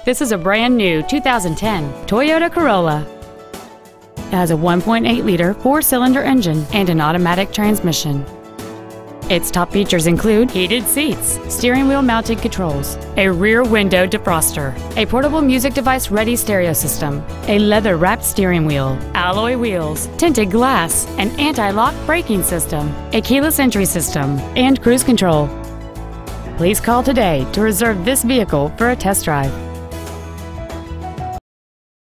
This is a brand new 2010 Toyota Corolla. It has a 1.8-liter four-cylinder engine and an automatic transmission. Its top features include heated seats, steering wheel mounted controls, a rear window defroster, a portable music device ready stereo system, a leather-wrapped steering wheel, alloy wheels, tinted glass, an anti-lock braking system, a keyless entry system, and cruise control. Please call today to reserve this vehicle for a test drive.